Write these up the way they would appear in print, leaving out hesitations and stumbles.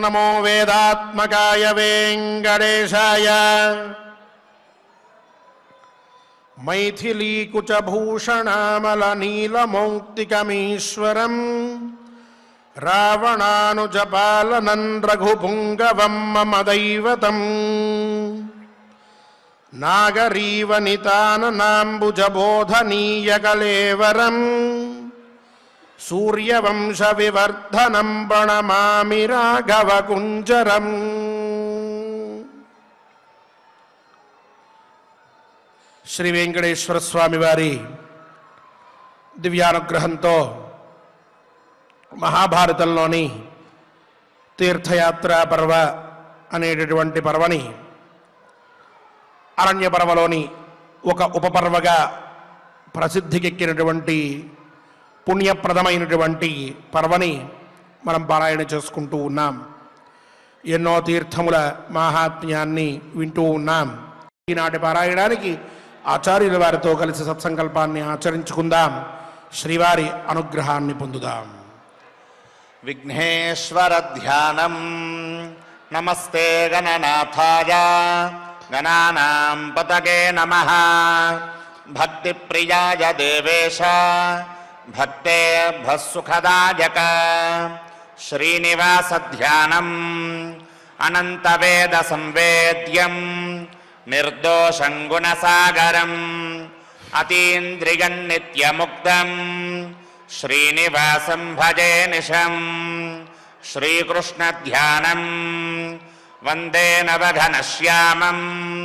నమో వేదాత్మకాయ వెంకటేశాయ. మైథిలీకుచభూషణామలనీలమౌక్తికమీశ్వరం రావణానుజపాలనం రఘుపుంగవం మమ దైవతం. నాగరీవనితాననాంబుజబోధనీయకలేవరం సూర్యవంశవివర్ధనం ప్రణమామి రాఘవకుంజరం. శ్రీ వెంకటేశ్వర స్వామి వారి దివ్యానుగ్రహంతో మహాభారతంలోని తీర్థయాత్రా పర్వ అనేటటువంటి పర్వని అరణ్య పర్వలోని ఒక ఉపపర్వగా ప్రసిద్ధికెక్కినటువంటి పుణ్యప్రదమైనటువంటి పర్వని మనం పారాయణ చేసుకుంటూ ఉన్నాం. ఎన్నో తీర్థముల మాహాత్మ్యాన్ని వింటూ ఉన్నాం. ఈనాటి పారాయణానికి ఆచార్యుల వారితో కలిసి సత్సంకల్పాన్ని ఆచరించుకుందాం. శ్రీవారి అనుగ్రహాన్ని పొందుదాం. విఘ్నేశ్వర ధ్యానం. నమస్తే గణనాథాయ గణానాం పతగే నమః. భక్తి ప్రియాయ దేవేశ భక్తేభ్యఃసుఖదాయక. శ్రీనివాస ధ్యానం అనంత వేద సంవేద్యం నిర్దోషం గుణసాగరం అతీంద్రియం నిత్యముక్తం శ్రీనివాసం భజే నిశం. శ్రీకృష్ణ ధ్యానం వందే నవఘనశ్యామం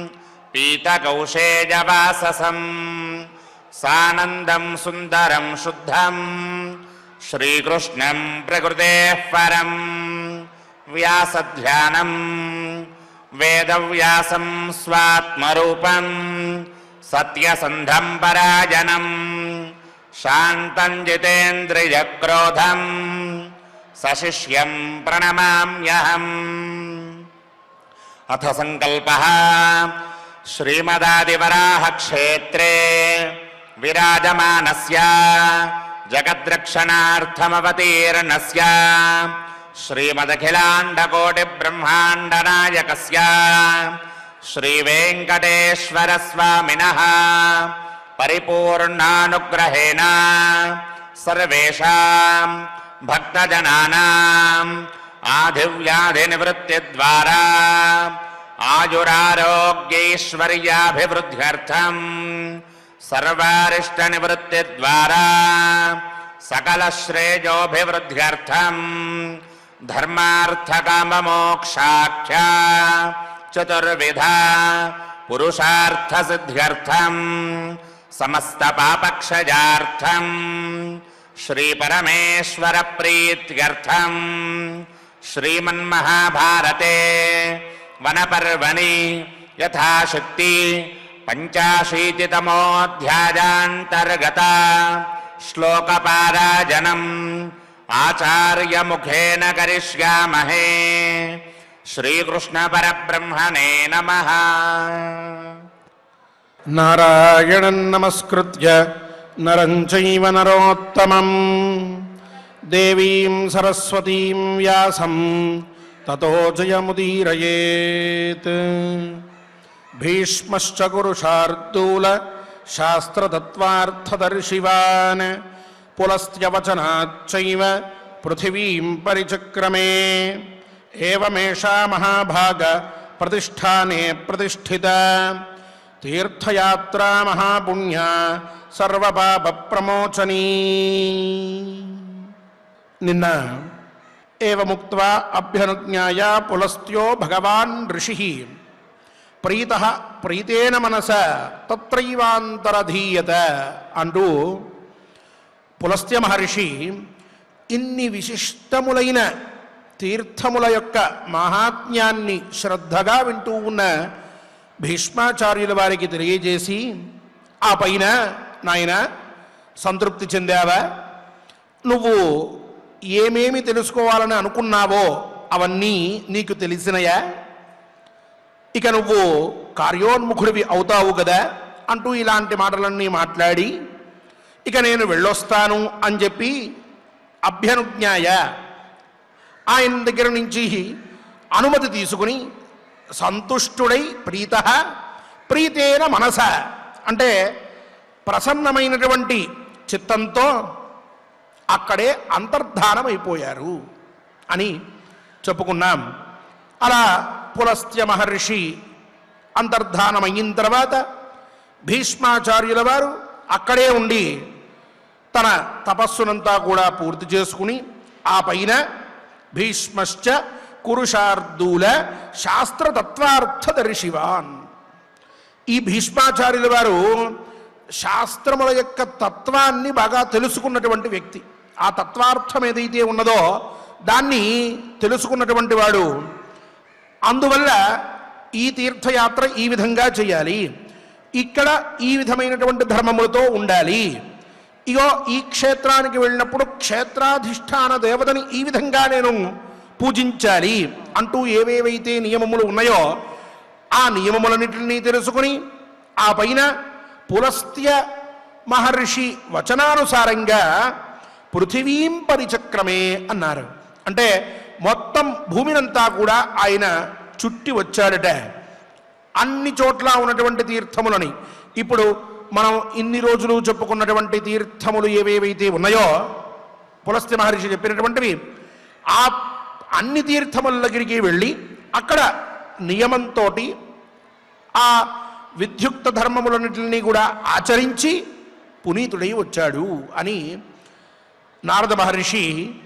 పీతకౌశేయవాససం సానందం సుందరం శుద్ధం శ్రీకృష్ణం ప్రకృతేః పరం. వ్యాసధ్యానం వేదవ్యాసం స్వాత్మరూపం సత్యసంధం పరాజనం శాంతం జితేంద్రియక్రోధం సశిష్యం ప్రణమామ్యహం. అథ సంకల్పః. శ్రీమదాదివరాహక్షేత్రే విరాజమానస్య జగద్రక్షణార్థమవతీర్ణస్య శ్రీమదఖిలాండకోటిబ్రహ్మాండనాయకస్య శ్రీవేంకటేశ్వర స్వామినః పరిపూర్ణానుగ్రహేణ సర్వేషాం భక్తజనానాం ఆధివ్యాధినివృత్తిద్వారా ఆయురారోగ్యైశ్వర్యాభివృద్ధ్యర్థం సర్వారిష్టనివృత్తిద్వారా సకలశ్రేయోభివృద్ధ్యర్థం ధర్మార్థకామమోక్షాఖ్య చతుర్విధ పురుషార్థసిద్ధ్యర్థం సమస్త పాపక్షయార్థం శ్రీపరమేశ్వర ప్రీత్యర్థం శ్రీమన్మహాభారతే వనపర్వణి యథాశక్తి పంచాశీతితమోऽధ్యాయాन्तर्गत శ్లోకపారాయణం ఆచార్యముఖేన కరిష్యామహే. శ్రీకృష్ణ పరబ్రహ్మణే నమః. నారాయణం నమస్కృత్య నరం చైవ నరోత్తమం దేవీం సరస్వతీం వ్యాసం తతో జయముదీరయేత్. భీష్మశ్చ కురుశార్దూల శాస్త్రతత్వార్థదర్శివాన్ పులస్త్యవచనాచ్చైవ పృథివీం పరిచక్రమే. ఏవమేషా మహాభాగ ప్రతిష్టానే ప్రతిష్ఠిత తీర్థయాత్రా మహాపుణ్యా సర్వపాప ప్రమోచనీ. నిన్న ఏవముక్త్వా అభ్యనుజ్ఞాయ పులస్త్యో భగవాన్ ఋషిః ప్రీతః ప్రీతేన మనస తత్రైవాంతరధీయత అంటూ పులస్త్య మహర్షి ఇన్ని విశిష్టములైన తీర్థముల యొక్క మహాత్మ్యాన్ని శ్రద్ధగా వింటూ ఉన్న భీష్మాచార్యుల వారికి తెలియజేసి, ఆ పైన నాయన సంతృప్తి చెందావా? నువ్వు ఏమేమి తెలుసుకోవాలని అనుకున్నావో అవన్నీ నీకు తెలిసినయా? ఇక నువ్వు కార్యోన్ముఖుడివి అవుతావు కదా అంటూ ఇలాంటి మాటలన్నీ మాట్లాడి, ఇక నేను వెళ్ళొస్తాను అని చెప్పి అభ్యనుజ్ఞాయ ఆయన దగ్గర నుంచి అనుమతి తీసుకుని సంతుష్టుడై ప్రీతేన మనస అంటే ప్రసన్నమైనటువంటి చిత్తంతో అక్కడే అంతర్ధానమైపోయారు అని చెప్పుకున్నాం. అలా పులస్త్య మహర్షి అంతర్ధానమైన తర్వాత భీష్మాచార్యుల వారు అక్కడే ఉండి తన తపస్సునంతా కూడా పూర్తి చేసుకుని ఆ పైన భీష్మశ్చ కురుషార్దూల శాస్త్రతత్వార్థదర్శివాన్. ఈ భీష్మాచార్యుల వారు శాస్త్రముల యొక్క తత్వాన్ని బాగా తెలుసుకున్నటువంటి వ్యక్తి. ఆ తత్వార్థం ఏదైతే ఉన్నదో దాన్ని తెలుసుకున్నటువంటి వాడు. అందువల్ల ఈ తీర్థయాత్ర ఈ విధంగా చేయాలి, ఇక్కడ ఈ విధమైనటువంటి ధర్మములతో ఉండాలి, ఇగో ఈ క్షేత్రానికి వెళ్ళినప్పుడు క్షేత్రాధిష్టాన దేవతని ఈ విధంగా నేను పూజించాలి అంటూ ఏవేవైతే నియమములు ఉన్నాయో ఆ నియమములన్నింటినీ తెలుసుకుని ఆ పైన పులస్త్య మహర్షి వచనానుసారంగా పృథివీం పరిచక్రమే అన్నారు. అంటే మొత్తం భూమినంతా కూడా ఆయన చుట్టి వచ్చాడట, అన్ని చోట్ల ఉన్నటువంటి తీర్థములని. ఇప్పుడు మనం ఇన్ని రోజులు చెప్పుకున్నటువంటి తీర్థములు ఏవేవైతే ఉన్నాయో పులస్త్య మహర్షి చెప్పినటువంటివి, ఆ అన్ని తీర్థముల దగ్గరికి వెళ్ళి అక్కడ నియమంతో ఆ విద్యుక్త ధర్మములన్నింటినీ కూడా ఆచరించి పునీతుడై వచ్చాడు అని నారద మహర్షి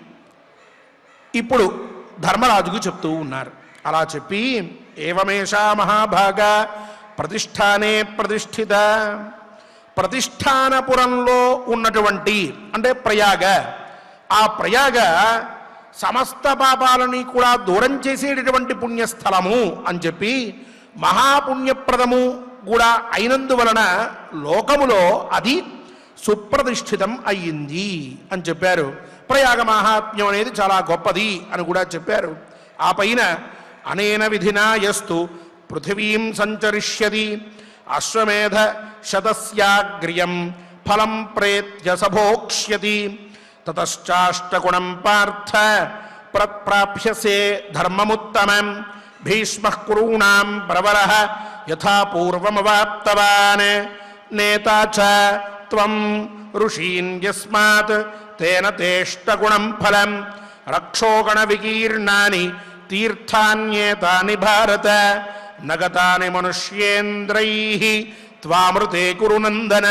ఇప్పుడు ధర్మరాజుకు చెప్తూ ఉన్నారు. అలా చెప్పి ఏవమేషా మహాభాగ ప్రతిష్టానే ప్రతిష్ఠిత, ప్రతిష్టానపురంలో ఉన్నటువంటి అంటే ప్రయాగ, ఆ ప్రయాగ సమస్త పాపాలని కూడా దూరం చేసేటటువంటి పుణ్యస్థలము అని చెప్పి మహాపుణ్యప్రదము కూడా అయినందువలన లోకములో అది సుప్రతిష్ఠితం అయ్యింది అని చెప్పారు. ప్రయాగ మహాత్మ్యం అనేది చాలా గొప్పది అని కూడా చెప్పారు. ఆ పైన అనేన విధినా యస్తు పృథివీం సంచరిష్యతి అశ్వమేధ శతస్యాగ్ర్యం ఫలం ప్రేత్య సభోక్ష్యతి తతశ్చాష్టగుణం పార్థ ప్రప్రాప్యసే ధర్మముత్తమం భీష్మః కురూణాం ప్రవరః యథా పూర్వమవాప్తవాన్ నేతా చ త్వం ఋషీన్ యస్మాత్ తేన తేష్టగుణం ఫలం రక్షోగణ వికీర్ణాని తీర్థాన్యేతాని భారత నగతాని మనుష్యేంద్రైః త్వామృతే కురునందన.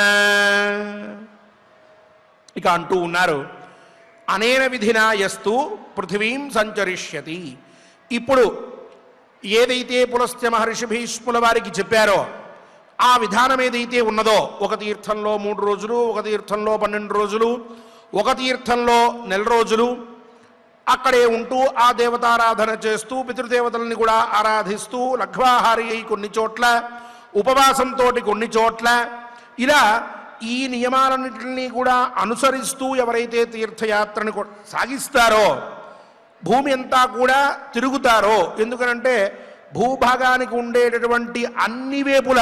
ఇక అంటూ ఉన్నారు అనేన విధినా యస్తు పృథివీం సంచరిష్యతి. ఇప్పుడు ఏదైతే పులస్త్య మహర్షి భీష్ముల వారికి చెప్పారో ఆ విధానం ఏదైతే ఉన్నదో, ఒక తీర్థంలో 3 రోజులు, ఒక తీర్థంలో 12 రోజులు, ఒక తీర్థంలో 1 నెల రోజులు అక్కడే ఉంటూ ఆ దేవతారాధన చేస్తూ పితృదేవతల్ని కూడా ఆరాధిస్తూ లఘ్వాహారి అయి కొన్ని చోట్ల, ఉపవాసంతో కొన్ని చోట్ల, ఇలా ఈ నియమాలన్నింటినీ కూడా అనుసరిస్తూ ఎవరైతే తీర్థయాత్రను సాగిస్తారో భూమి అంతా కూడా తిరుగుతారో, ఎందుకనంటే భూభాగానికి ఉండేటటువంటి అన్ని వేపుల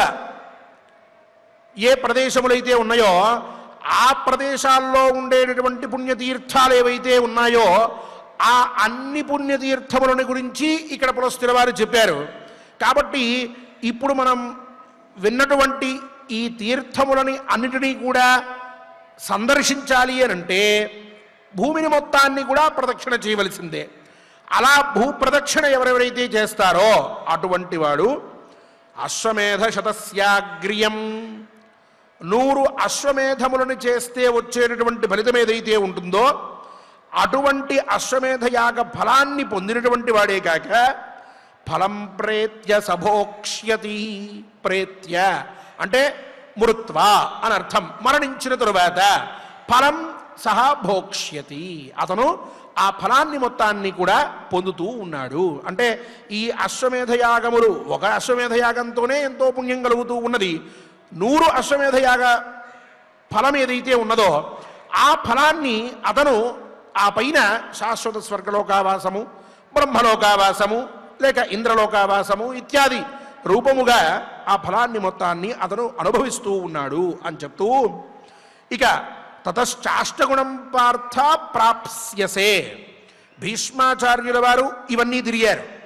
ఏ ప్రదేశములైతే ఉన్నాయో ఆ ప్రదేశాల్లో ఉండేటటువంటి పుణ్యతీర్థాలు ఏవైతే ఉన్నాయో ఆ అన్ని పుణ్యతీర్థములని గురించి ఇక్కడ పులస్త్యుల వారు చెప్పారు. కాబట్టి ఇప్పుడు మనం విన్నటువంటి ఈ తీర్థములని అన్నిటినీ కూడా సందర్శించాలి అనంటే భూమిని మొత్తాన్ని కూడా ప్రదక్షిణ చేయవలసిందే. అలా భూప్రదక్షిణ ఎవరెవరైతే చేస్తారో అటువంటి వాడు అశ్వమేధ శతస్యాగ్ర్యం 100 అశ్వమేధములను చేస్తే వచ్చేటటువంటి ఫలితం ఏదైతే ఉంటుందో అటువంటి అశ్వమేధ యాగ ఫలాన్ని పొందినటువంటి వాడే కాక ఫలం ప్రేత్య సభోక్ష్యతి. ప్రేత్య అంటే మృత్వా అని అర్థం, మరణించిన తరువాత ఫలం సహా భోక్ష్యతి, అతను ఆ ఫలాన్ని మొత్తాన్ని కూడా పొందుతూ ఉన్నాడు. అంటే ఈ అశ్వమేధయాగములు ఒక అశ్వమేధయాగంతోనే ఎంతో పుణ్యం కలుగుతూ ఉన్నది. 100 అశ్వమేధయాగ ఫలం ఏదైతే ఉన్నదో ఆ ఫలాన్ని అతను ఆ పైన శాశ్వత స్వర్గలోకావాసము, బ్రహ్మలోకావాసము, లేక ఇంద్రలోకావాసము ఇత్యాది రూపముగా ఆ ఫలాన్ని మొత్తాన్ని అతను అనుభవిస్తూ ఉన్నాడు అని చెప్తూ ఇక తతశ్చాష్టగుణం పార్థ ప్రాప్స్యసే. భీష్మాచార్యుల వారు ఇవన్నీ తిరిగారు,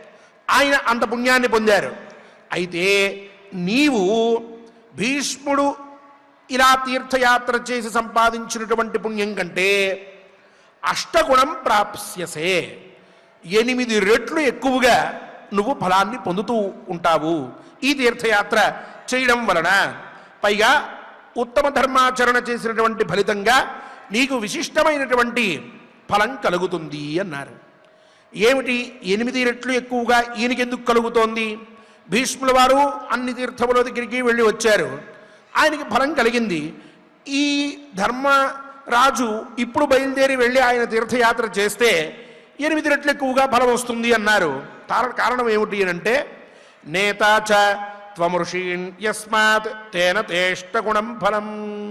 ఆయన అంత పుణ్యాన్ని పొందారు. అయితే నీవు భీష్ముడు ఇలా తీర్థయాత్ర చేసి సంపాదించినటువంటి పుణ్యం కంటే అష్టగుణం ప్రాప్స్యసే, 8 రెట్లు ఎక్కువగా నువ్వు ఫలాన్ని పొందుతూ ఉంటావు ఈ తీర్థయాత్ర చేయడం వలన. పైగా ఉత్తమ ధర్మాచరణ చేసినటువంటి ఫలితంగా నీకు విశిష్టమైనటువంటి ఫలం కలుగుతుంది అన్నారు. ఏమిటి 8 రెట్లు ఎక్కువగా ఈయనకెందుకు కలుగుతోంది? భీష్ముల వారు అన్ని తీర్థముల దగ్గరికి వెళ్ళి వచ్చారు, ఆయనకి ఫలం కలిగింది. ఈ ధర్మరాజు ఇప్పుడు బయలుదేరి వెళ్ళి ఆయన తీర్థయాత్ర చేస్తే 8 రెట్లు ఎక్కువగా ఫలం వస్తుంది అన్నారు. కారణం ఏమిటి అంటే నేతాచ త్వమృషీన్ యస్మాత్ తేన తేష్టగుణం ఫలం.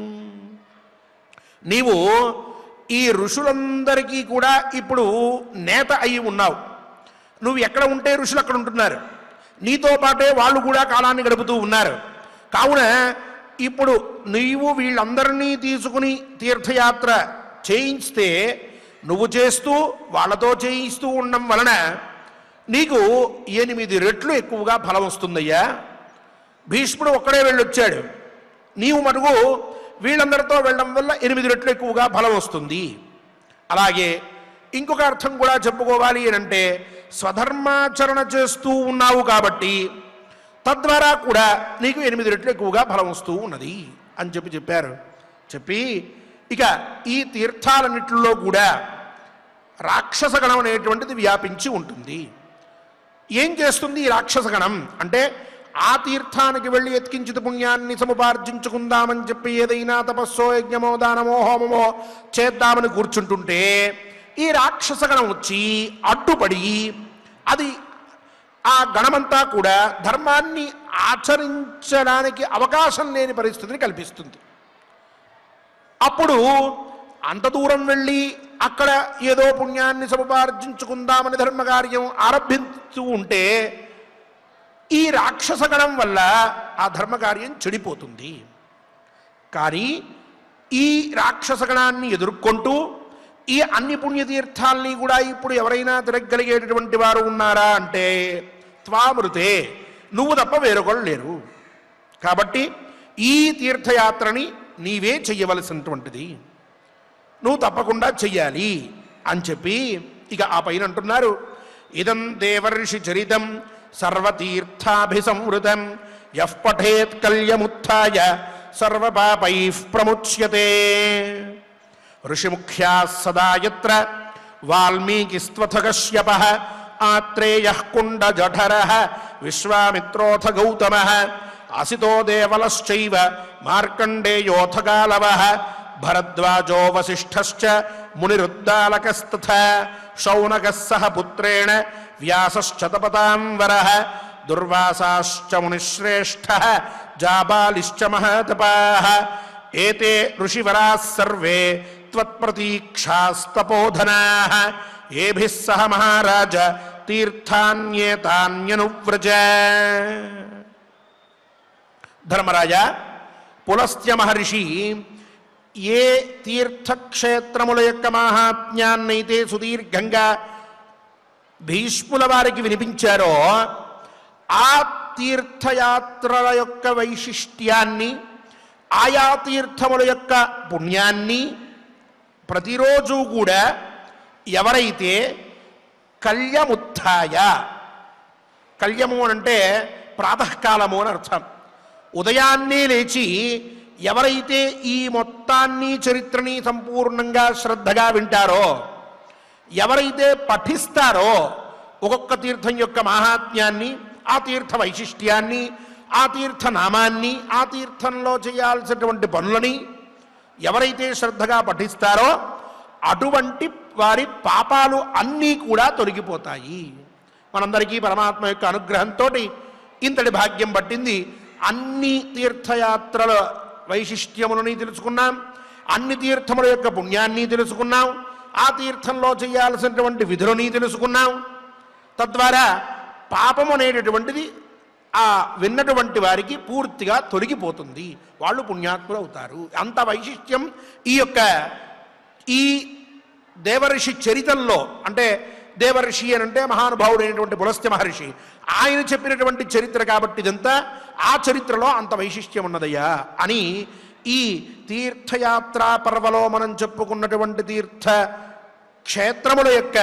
నీవు ఈ ఋషులందరికీ కూడా ఇప్పుడు నేత అయి ఉన్నావు. నువ్వు ఎక్కడ ఉంటే ఋషులు అక్కడ ఉంటున్నారు, నీతో పాటే వాళ్ళు కూడా కాలాన్ని గడుపుతూ ఉన్నారు. కావున ఇప్పుడు నీవు వీళ్ళందరినీ తీసుకుని తీర్థయాత్ర చేయిస్తే నువ్వు చేస్తూ వాళ్ళతో చేయిస్తూ ఉండడం వలన నీకు 8 రెట్లు ఎక్కువగా ఫలం వస్తుందయ్యా. భీష్ముడు ఒక్కడే వెళ్ళొచ్చాడు, నీవు మటుకు వీళ్ళందరితో వెళ్ళడం వల్ల 8 రెట్లు ఎక్కువగా ఫలం వస్తుంది. అలాగే ఇంకొక అర్థం కూడా చెప్పుకోవాలి అంటే స్వధర్మాచరణ చేస్తూ ఉన్నావు కాబట్టి తద్వారా కూడా నీకు 8 రెట్లు ఎక్కువగా ఫలం వస్తూ ఉన్నది అని చెప్పారు. చెప్పి ఇక ఈ తీర్థాలన్నిటిలో కూడా రాక్షసగణం అనేటువంటిది వ్యాపించి ఉంటుంది. ఏం చేస్తుంది ఈ రాక్షసగణం అంటే ఆ తీర్థానికి వెళ్ళి ఎత్కించిత పుణ్యాన్ని సముపార్జించుకుందామని చెప్పి ఏదైనా తపస్సో యజ్ఞమో దానమో హోమమో చేద్దామని కూర్చుంటుంటే ఈ రాక్షసగణం వచ్చి అడ్డుపడి అది ఆ గణమంతా కూడా ధర్మాన్ని ఆచరించడానికి అవకాశం లేని పరిస్థితిని కల్పిస్తుంది. అప్పుడు అంత దూరం వెళ్ళి అక్కడ ఏదో పుణ్యాన్ని సముపార్జించుకుందామని ధర్మకార్యం ఆరంభిస్తూ ఉంటే ఈ రాక్షసగణం వల్ల ఆ ధర్మకార్యం చెడిపోతుంది. కానీ ఈ రాక్షసగణాన్ని ఎదుర్కొంటూ ఈ అన్ని పుణ్యతీర్థాలని కూడా ఇప్పుడు ఎవరైనా తిరగలిగేటటువంటి వారు ఉన్నారా అంటే త్వామృతే, నువ్వు తప్ప వేరొకళ్ళు లేరు. కాబట్టి ఈ తీర్థయాత్రని నీవే చెయ్యవలసినటువంటిది, నువ్వు తప్పకుండా చెయ్యాలి అని చెప్పి ఇక ఆ పైన అంటున్నారు. ఇదం దేవర్షి చరితం సర్వతీర్థాభిసంవృతం యః పఠేత్ కల్యముత్థాయ సర్వపాపైః ప్రముచ్యతే. ఋషిముఖ్యాः సదా యత్ర వాల్మీకిస్త్వథ కశ్యపః ఆత్రేయః కుండజఠరః విశ్వామిత్రోऽథ గౌతమః అసితో దేవలశ్చైవ మార్కండేయోऽథ గాలవః భరద్వాజో వసిష్ఠశ్చ మునిరుద్దాలకస్తథా శౌనకः సహ పుత్రేణ వ్యాసశ్చ తపతాంవరః దుర్వాసాశ్చ మునిశ్రేష్ఠః జాబాలిశ్చ మహాతపాః ఏతే ఋషివరాः సర్వే త్వత్ప్రతీక్షాస్తపోధనాః ఏభిః సహ మహారాజ తీర్థాన్యేతాన్యనువ్రజ. ధర్మరాజా, పులస్త్య మహర్షి ఏ తీర్థక్షేత్రముల యొక్క మాహాత్మ్యాన్నైతే సుదీర్ఘంగా భీష్ముల వారికి వినిపించారో ఆ తీర్థయాత్రల యొక్క వైశిష్ట్యాన్ని, ఆయా తీర్థముల యొక్క పుణ్యాన్ని ప్రతిరోజు కూడా ఎవరైతే కల్యముత్థాయ, కల్యము అంటే ప్రాతకాలము అని అర్థం, ఉదయాన్నే లేచి ఎవరైతే ఈ మొత్తాన్ని చరిత్రని సంపూర్ణంగా శ్రద్ధగా వింటారో, ఎవరైతే పఠిస్తారో ఒక్కొక్క తీర్థం యొక్క మహాత్మ్యాన్ని, ఆ తీర్థ వైశిష్ట్యాన్ని, ఆ తీర్థ నామాన్ని, ఆ తీర్థంలో చేయాల్సినటువంటి పనులని ఎవరైతే శ్రద్ధగా పఠిస్తారో అటువంటి వారి పాపాలు అన్నీ కూడా తొలగిపోతాయి. మనందరికీ పరమాత్మ యొక్క అనుగ్రహంతో ఇంతటి భాగ్యం పట్టింది. అన్ని తీర్థయాత్రల వైశిష్ట్యములని తెలుసుకున్నాం, అన్ని తీర్థముల యొక్క పుణ్యాన్ని తెలుసుకున్నాం, ఆ తీర్థంలో చేయాల్సినటువంటి విధులని తెలుసుకున్నాం. తద్వారా పాపం అనేటటువంటిది ఆ విన్నటువంటి వారికి పూర్తిగా తొలగిపోతుంది, వాళ్ళు పుణ్యాత్ములు అవుతారు. అంత వైశిష్ట్యం ఈ యొక్క ఈ దేవర్షి చరితంలో, అంటే దేవర్షి అని అంటే మహానుభావుడైనటువంటి పులస్త్య మహర్షి, ఆయన చెప్పినటువంటి చరిత్ర కాబట్టి ఇదంతా ఆ చరిత్రలో అంత వైశిష్ట్యం ఉన్నదయ్యా అని ఈ తీర్థయాత్రా పర్వలో మనం చెప్పుకున్నటువంటి తీర్థ క్షేత్రముల యొక్క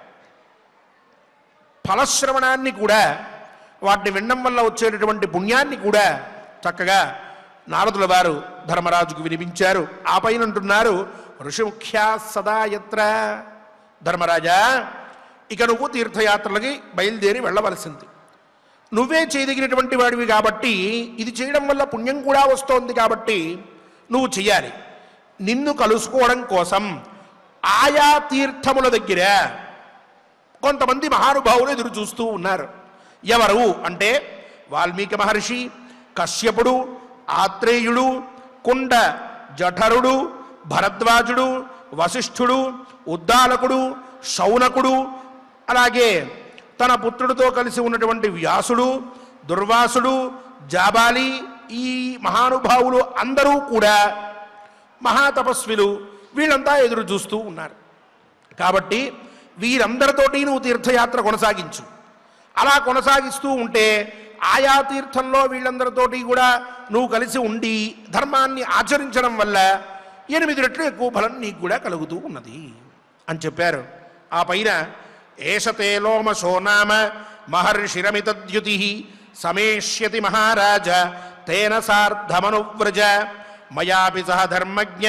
ఫలశ్రవణాన్ని కూడా, వాటిని వినడం వల్ల వచ్చేటటువంటి పుణ్యాన్ని కూడా చక్కగా నారదుల వారు ధర్మరాజుకు వినిపించారు. ఆ పైన అంటున్నారు, ఋషిముఖ్యా సదా యత్ర, ధర్మరాజా ఇక నువ్వు తీర్థయాత్రలకి బయలుదేరి వెళ్ళవలసింది. నువ్వే చేయదగినటువంటి వాడివి కాబట్టి, ఇది చేయడం వల్ల పుణ్యం కూడా వస్తోంది కాబట్టి నువ్వు చెయ్యాలి. నిన్ను కలుసుకోవడం కోసం ఆయా తీర్థముల దగ్గర కొంతమంది మహానుభావులు ఎదురు చూస్తూ ఉన్నారు. ఎవరు అంటే వాల్మీకి మహర్షి, కశ్యపుడు, ఆత్రేయుడు, కుండ జఠరుడు, భరద్వాజుడు, వశిష్ఠుడు, ఉద్దాలకుడు, శౌనకుడు, అలాగే తన పుత్రుడితో కలిసి ఉన్నటువంటి వ్యాసుడు, దుర్వాసుడు, జాబాలి, ఈ మహానుభావులు అందరూ కూడా మహాతపస్విలు. వీళ్ళంతా ఎదురు చూస్తూ ఉన్నారు. కాబట్టి వీరందరితోటి నువ్వు తీర్థయాత్ర కొనసాగించు. అలా కొనసాగిస్తూ ఉంటే ఆయా తీర్థంలో వీళ్ళందరితోటి కూడా నువ్వు కలిసి ఉండి ధర్మాన్ని ఆచరించడం వల్ల 8 రెట్లు ఎక్కువ ఫలం నీకు కూడా కలుగుతూ ఉన్నది అని చెప్పారు. ఆ పైన ఏషతే లోమశో నామ మహర్షిరమితద్యుతి సమేష్యతి మహారాజ తేన సార్ధమనువ్రజ మయాపి సహ ధర్మజ్ఞ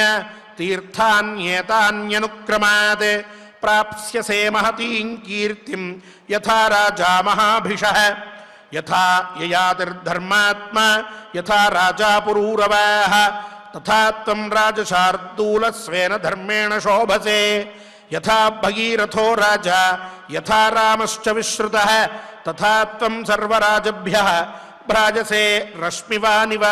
తీర్థాన్యేతాన్యనుక్రమాత్ ప్రాప్స్యసే మహతీం కీర్తిం యథా రాజా మహాభిషః యథా యయాతిర్ధర్మాత్మా యథా రాజా పురూరవాః తథా త్వం రాజశార్దూల స్వేన ధర్మేణ శోభసే యథా భగీరథో రాజా యథా రామశ్చ విశ్రుతః తథా త్వం సర్వరాజభ్యః భ్రాజసే రశ్మివానివ.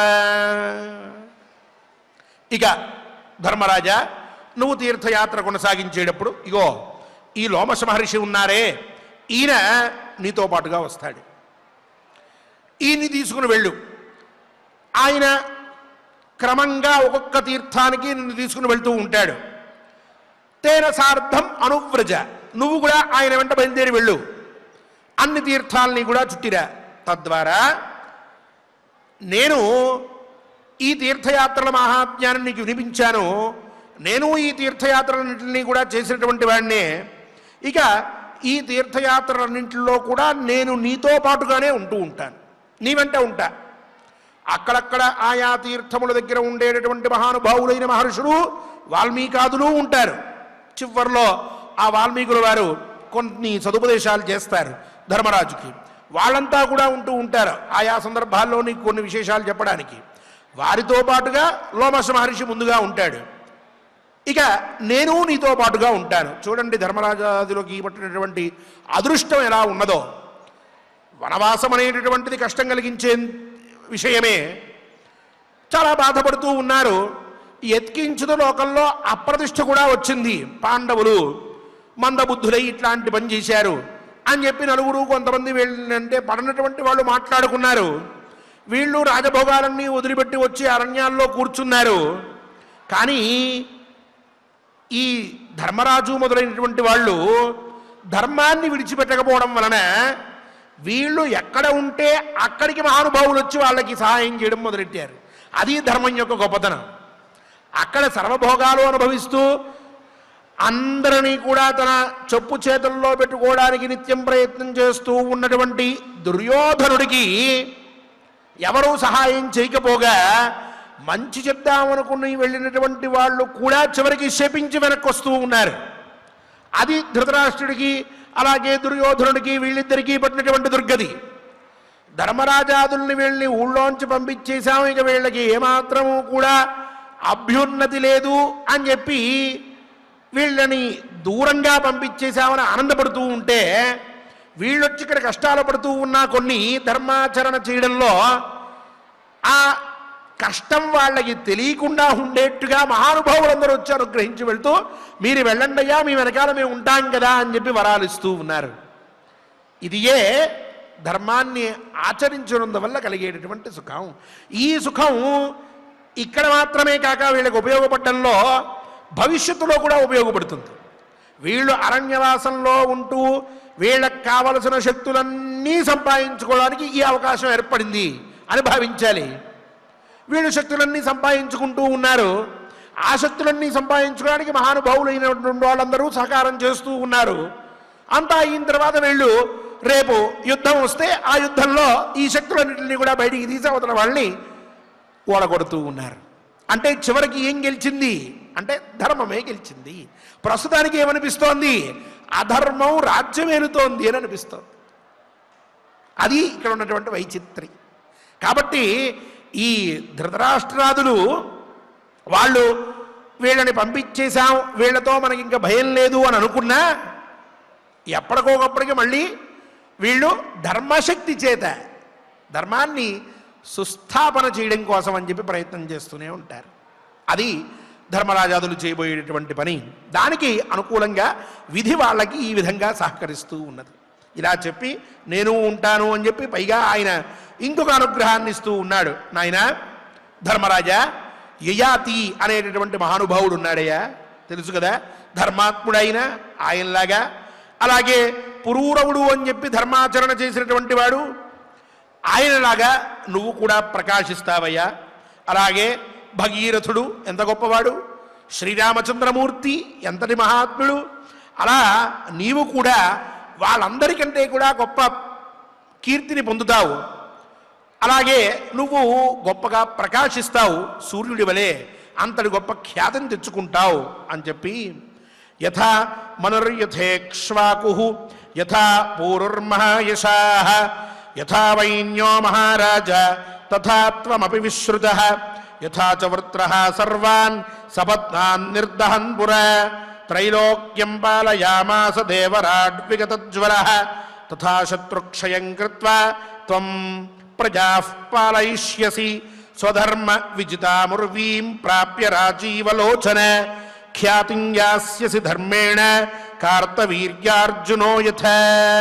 ఇక ధర్మరాజా, నువ్వు తీర్థయాత్ర కొనసాగించేటప్పుడు ఇగో ఈ లోమశ మహర్షి ఉన్నారే, ఈయన నీతో పాటుగా వస్తాడు. ఈయన్ని తీసుకుని వెళ్ళు. ఆయన క్రమంగా ఒక్కొక్క తీర్థానికి నిన్ను తీసుకుని వెళ్తూ ఉంటాడు. తేన సార్థం అనువ్రజ, నువ్వు కూడా ఆయన వెంట బయలుదేరి వెళ్ళు. అన్ని తీర్థాలని కూడా చుట్టిరా. తద్వారా నేను ఈ తీర్థయాత్రల మహాత్మ్యాన్ని నీకు వినిపించాను. నేను ఈ తీర్థయాత్రలన్నింటినీ కూడా చేసినటువంటి వాడినే. ఇక ఈ తీర్థయాత్రలన్నింటిలో కూడా నేను నీతో పాటుగానే ఉంటూ ఉంటాను, నీ వెంట ఉంటా. అక్కడక్కడ ఆయా తీర్థముల దగ్గర ఉండేటటువంటి మహానుభావులైన మహర్షులు, వాల్మీకాదులు ఉంటారు. చివరిలో ఆ వాల్మీకుల వారు కొన్ని సదుపదేశాలు చేస్తారు ధర్మరాజుకి. వాళ్ళంతా కూడా ఉంటూ ఉంటారు ఆయా సందర్భాల్లో నీకు కొన్ని విశేషాలు చెప్పడానికి. వారితో పాటుగా లోమశ మహర్షి ముందుగా ఉంటాడు. ఇక నేను నీతో పాటుగా ఉంటాను. చూడండి ధర్మరాజాదిలోకి పట్టినటువంటి అదృష్టం ఎలా ఉన్నదో. వనవాసం అనేటటువంటిది కష్టం కలిగించే విషయమే. చాలా బాధపడుతూ ఉన్నారు. ఎత్కించుదు లోకంలో అప్రతిష్ఠ కూడా వచ్చింది. పాండవులు మందబుద్ధులై ఇట్లాంటి పని చేశారు అని చెప్పి నలుగురు కొంతమంది వీళ్ళంటే పడినటువంటి వాళ్ళు మాట్లాడుకున్నారు. వీళ్ళు రాజభోగాలన్నీ వదిలిపెట్టి వచ్చి అరణ్యాల్లో కూర్చున్నారు. కానీ ఈ ధర్మరాజు మొదలైనటువంటి వాళ్ళు ధర్మాన్ని విడిచిపెట్టకపోవడం వలన వీళ్ళు ఎక్కడ ఉంటే అక్కడికి మహానుభావులు వచ్చి వాళ్ళకి సహాయం చేయడం మొదలెట్టారు. అది ధర్మం యొక్క గొప్పతనం. అక్కడ సర్వభోగాలు అనుభవిస్తూ అందరినీ కూడా తన చెప్పు చేతుల్లో పెట్టుకోవడానికి నిత్యం ప్రయత్నం చేస్తూ ఉన్నటువంటి దుర్యోధనుడికి ఎవరూ సహాయం చేయకపోగా మంచి చెప్దామనుకుని వెళ్ళినటువంటి వాళ్ళు కూడా చివరికి శపించి వెనక్కి వస్తూ ఉన్నారు. అది ధృతరాష్ట్రుడికి అలాగే దుర్యోధనుడికి వీళ్ళిద్దరికీ పట్టినటువంటి దుర్గతి. ధర్మరాజాదుల్ని వీళ్ళని ఊళ్ళోంచి పంపించేశాము, ఇక వీళ్ళకి ఏమాత్రము కూడా అభ్యున్నతి లేదు అని చెప్పి వీళ్ళని దూరంగా పంపించేశామని ఆనందపడుతూ ఉంటే, వీళ్ళొచ్చి ఇక్కడ కష్టాలు పడుతూ ఉన్నా కొన్ని ధర్మాచరణ చేయడంలో ఆ కష్టం వాళ్ళకి తెలియకుండా ఉండేట్టుగా మహానుభావులందరూ వచ్చి అనుగ్రహించి వెళ్తూ, మీరు వెళ్ళండి అయ్యా, మీ వెనకాల మేము ఉంటాం కదా అని చెప్పి వరాలు ఇస్తూ ఉన్నారు. ఇదియే ధర్మాన్ని ఆచరించడం వల్ల కలిగేటటువంటి సుఖం. ఈ సుఖం ఇక్కడ మాత్రమే కాక వీళ్ళకి ఉపయోగపడడంలో భవిష్యత్తులో కూడా ఉపయోగపడుతుంది. వీళ్ళు అరణ్యవాసంలో ఉంటూ వీళ్ళకి కావలసిన శక్తులన్నీ సంపాదించుకోవడానికి ఈ అవకాశం ఏర్పడింది అని భావించాలి. వీళ్ళు శక్తులన్నీ సంపాదించుకుంటూ ఉన్నారు. ఆ శక్తులన్నీ సంపాదించుకోవడానికి మహానుభావులైనటువంటి వాళ్ళందరూ సహకారం చేస్తూ ఉన్నారు. అంతా అయిన తర్వాత వీళ్ళు రేపు యుద్ధం వస్తే ఆ యుద్ధంలో ఈ శక్తులన్నింటినీ కూడా బయటికి తీసి అవతల వాళ్ళని ఓడగొడుతూ ఉన్నారు. అంటే చివరికి ఏం గెలిచింది అంటే ధర్మమే గెలిచింది. ప్రస్తుతానికి ఏమనిపిస్తోంది? అధర్మం రాజ్యమేలుతోంది అని అనిపిస్తోంది. అది ఇక్కడ ఉన్నటువంటి వైచిత్రి. కాబట్టి ఈ ధృతరాష్ట్రాదులు వాళ్ళు వీళ్ళని పంపించేశాం, వీళ్ళతో మనకి ఇంకా భయం లేదు అని అనుకున్నా ఎప్పటికొకప్పటికి మళ్ళీ వీళ్ళు ధర్మశక్తి చేత ధర్మాన్ని సుస్థాపన చేయడం కోసం అని చెప్పి ప్రయత్నం చేస్తూనే ఉంటారు. అది ధర్మరాజాదులు చేయబోయేటటువంటి పని. దానికి అనుకూలంగా విధి వాళ్ళకి ఈ విధంగా సహకరిస్తూ ఉన్నది. ఇలా చెప్పి నేను ఉంటాను అని చెప్పి పైగా ఆయన ఇంకొక అనుగ్రహాన్ని ఇస్తూ ఉన్నాడు. నాయన ధర్మరాజా, యయాతి అనేటటువంటి మహానుభావుడు ఉన్నాడయ్యా, తెలుసు కదా, ధర్మాత్ముడైన ఆయనలాగా. అలాగే పురూరవుడు అని చెప్పి ధర్మాచరణ చేసినటువంటి వాడు ఆయనలాగా నువ్వు కూడా ప్రకాశిస్తావయ్యా. అలాగే భగీరథుడు ఎంత గొప్పవాడు, శ్రీరామచంద్రమూర్తి ఎంతటి మహాత్ముడు, అలా నీవు కూడా వాళ్ళందరికంటే కూడా గొప్ప కీర్తిని పొందుతావు. అలాగే నువ్వు గొప్పగా ప్రకాశిస్తావు, సూర్యుడి వలె అంతటి గొప్ప ఖ్యాతిని తెచ్చుకుంటావు అని చెప్పి యథా మనుర్యథేక్ష్వాకు యథా పూరుర్మహాయశాః యథా వైన్యో మహారాజ తథా త్వమపి విశ్రుతః యథా చ వృత్రః సర్వాన్ సపత్నాన్ నిర్దహన్ పురా త్రైలోక్యం పాలయామాస దేవరాడ్ విగతజ్వరః తథా శత్రుక్షయం కృత్వా త్వం ప్రజాః పాలయిష్యసి స్వధర్మ విజితాముర్వీం ప్రాప్య రాజీవలోచన ఖ్యాతిం యాస్యసి ధర్మేణ కార్తవీర్యార్జునో యథా.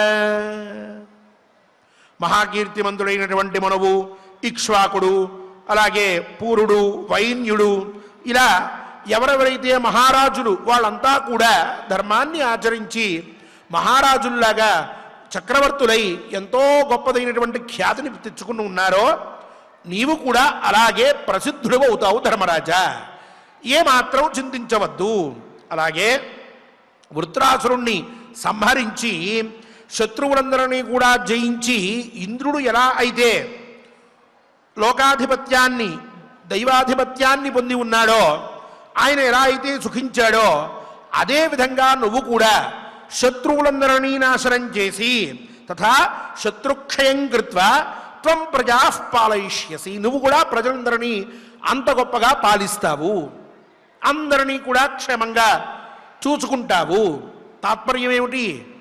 మహాకీర్తిమంతుడైనటువంటి మనువు, ఇక్ష్వాకుడు, అలాగే పూరుడు, వైన్యుడు, ఇలా ఎవరెవరైతే మహారాజులు వాళ్ళంతా కూడా ధర్మాన్ని ఆచరించి మహారాజుల్లాగా చక్రవర్తులై ఎంతో గొప్పదైనటువంటి ఖ్యాతిని తెచ్చుకుని ఉన్నారో నీవు కూడా అలాగే ప్రసిద్ధుడు అవుతావు ధర్మరాజా, ఏమాత్రం చింతించవద్దు. అలాగే వృత్రాసురుణ్ణి సంహరించి శత్రువులందరినీ కూడా జయించి ఇంద్రుడు ఎలా అయితే లోకాధిపత్యాన్ని దైవాధిపత్యాన్ని పొంది ఉన్నాడో, ఆయన ఎలా అయితే సుఖించాడో అదేవిధంగా నువ్వు కూడా శత్రువులందరినీ నాశనం చేసి తథా శత్రుక్షయం కృత్వా త్వం ప్రజాః పాలయిష్యసి, నువ్వు కూడా ప్రజలందరినీ అంత గొప్పగా పాలిస్తావు, అందరినీ కూడా క్షేమంగా చూసుకుంటావు. తాత్పర్యం ఏమిటి?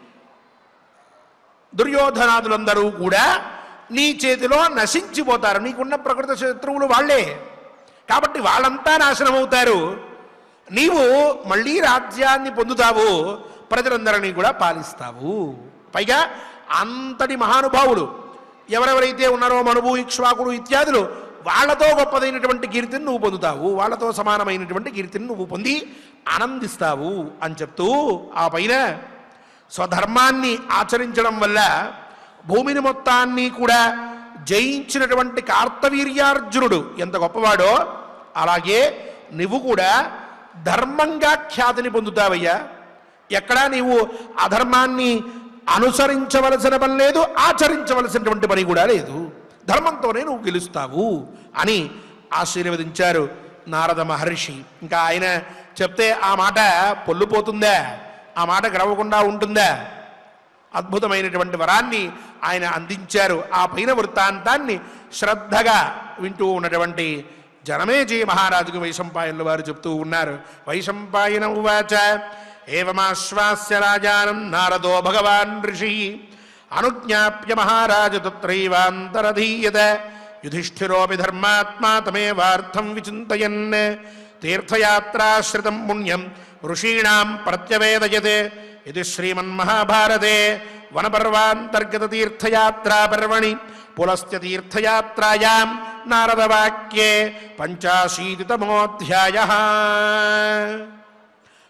దుర్యోధనాదులందరూ కూడా నీ చేతిలో నశించిపోతారు. నీకున్న ప్రకృత శత్రువులు వాళ్లే కాబట్టి వాళ్ళంతా నాశనం అవుతారు. నీవు మళ్ళీ రాజ్యాన్ని పొందుతావు, ప్రజలందరినీ కూడా పాలిస్తావు. పైగా అంతటి మహానుభావులు ఎవరెవరైతే ఉన్నారో మనువు, ఇక్ష్వాకుడు ఇత్యాదులు వాళ్లతో గొప్పదైనటువంటి కీర్తిని నువ్వు పొందుతావు, వాళ్లతో సమానమైనటువంటి కీర్తిని నువ్వు పొంది ఆనందిస్తావు అని చెప్తూ ఆ పైన స్వధర్మాన్ని ఆచరించడం వల్ల భూమిని మొత్తాన్ని కూడా జయించినటువంటి కార్తవీర్యార్జునుడు ఎంత గొప్పవాడో అలాగే నువ్వు కూడా ధర్మంగా ఖ్యాతిని పొందుతావయ్యా. ఎక్కడా నీవు అధర్మాన్ని అనుసరించవలసిన పని లేదు, ఆచరించవలసినటువంటి పని కూడా లేదు, ధర్మంతోనే నువ్వు గెలుస్తావు అని ఆశీర్వదించారు నారద మహర్షి. ఇంకా ఆయన చెప్తే ఆ మాట పొల్లుపోతుందా, ఆ మాట గడవకుండా ఉంటుందా? అద్భుతమైనటువంటి వరాన్ని ఆయన అందించారు. ఆ పైన వృత్తాంతాన్ని శ్రద్ధగా వింటూ ఉన్నటువంటి జనమేజయ మహారాజుకు వైశంపాయనుల వారు చెప్తూ ఉన్నారు. వైశంపాయన ఉవాచ ఏవమాశ్వాస్య రాజానం నారదో భగవాన్ ఋషి అనుజ్ఞాప్య మహారాజ తత్రైవాంతరధీయత యుధిష్ఠిరోపి ధర్మాత్మా తమేవార్థం విచింతయన్ తీర్థయాత్రాశ్రితం పుణ్యం ఋషీణాం ప్రత్యవేదయతే. ఇది శ్రీమన్మహాభారతే వనపర్వాంతర్గత తీర్థయాత్రా పర్వణి పులస్త్య తీర్థయాత్రాయాం నారదవాక్యే 85తమోऽధ్యాయః.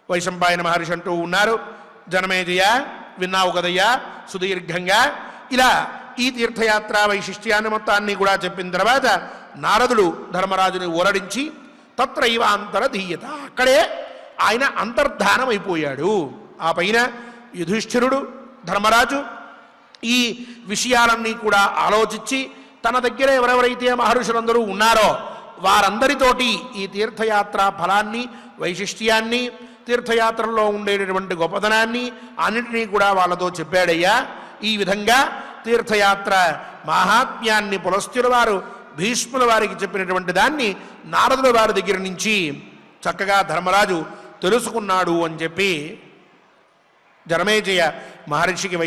వైశంపాయన మహర్షి అంటూ ఉన్నారు, జనమేజయ విన్నావు కదయ్యా సుదీర్ఘంగా. ఇలా ఈ తీర్థయాత్ర వైశిష్ట్యాన్ని మొత్తాన్ని కూడా చెప్పిన తర్వాత నారదుడు ధర్మరాజుని ఊరడించి తత్రైవ అంతరధీయత, అక్కడే ఆయన అంతర్ధానం అయిపోయాడు. ఆ పైన యుధిష్ఠిరుడు ధర్మరాజు ఈ విషయాలన్నీ కూడా ఆలోచించి తన దగ్గర ఎవరెవరైతే మహర్షులందరూ ఉన్నారో వారందరితోటి ఈ తీర్థయాత్ర ఫలాన్ని, వైశిష్ట్యాన్ని, తీర్థయాత్రల్లో ఉండేటటువంటి గొప్పదనాన్ని అన్నింటినీ కూడా వాళ్ళతో చెప్పాడయ్యా. ఈ విధంగా తీర్థయాత్ర మహాత్మ్యాన్ని పులస్త్యుల వారు భీష్ముల వారికి చెప్పినటువంటి దాన్ని నారదుల వారి దగ్గర నుంచి చక్కగా ధర్మరాజు తెలుసుకున్నాడు అని చెప్పి జనమేజయ మహర్షికి